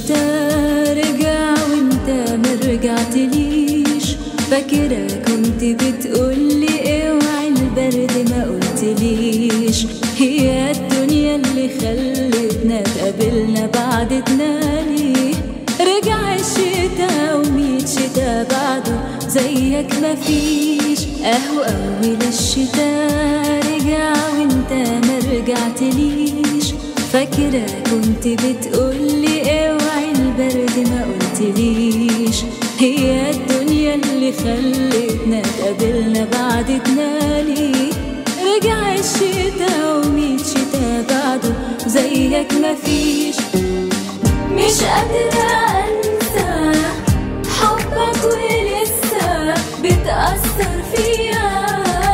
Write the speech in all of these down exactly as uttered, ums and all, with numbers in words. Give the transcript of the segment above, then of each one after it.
الشتا رجع وانت مرجعتليش، فاكرة كنت بتقولي اوعي البرد ما قلتليش. هي الدنيا اللي خلتنا اتقابلنا بعدتنا ليه؟ رجع الشتا وميت شتا بعده زيك مفيش. اهو اول الشتا رجع وانت مرجعتليش، فاكرة كنت بتقولي اوعي البرد ما قلتليش. هي الدنيا اللي خلتنا اتقابلنا بعدتنا ليه؟ رجع الشتا وميت شتا بعده زيك مفيش. مش قادرة انسى حبك ولسه بتأثر فيا،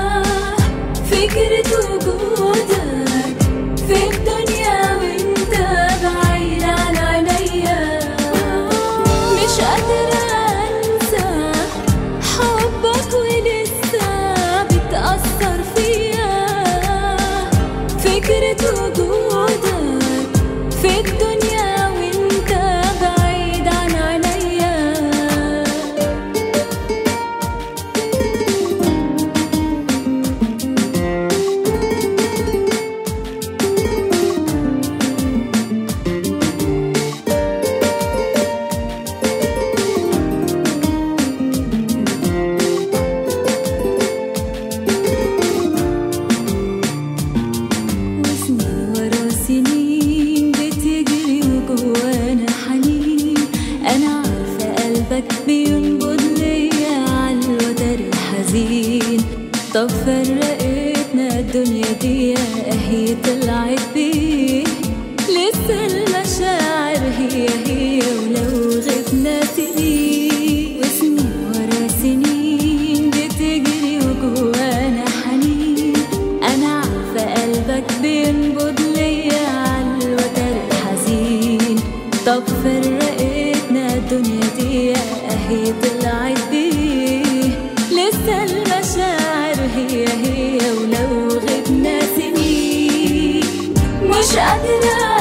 فكرة وجودك في الدنيا وانت بعيد عن عينيا. مش قادرة انسى حبك ولسه بتأثر فيا، فكرة وجودك في الدنيا وانت بعيد عن عينيا. بينبض ليا عالوتر الحزين، طب فرقتنا الدنيا دي اهي طلعت بيه. لسه المشاعر هي هي ولو غبنا سنين، وسنين ورا سنين بتجري وجوانا حنين. انا عارفة قلبك بينبض ليا عالوتر الحزين، طب فرقتنا الدنيا دي اهي طلعت بيه. لسه المشاعر هي هي ولو غبنا سنين. مش قادرة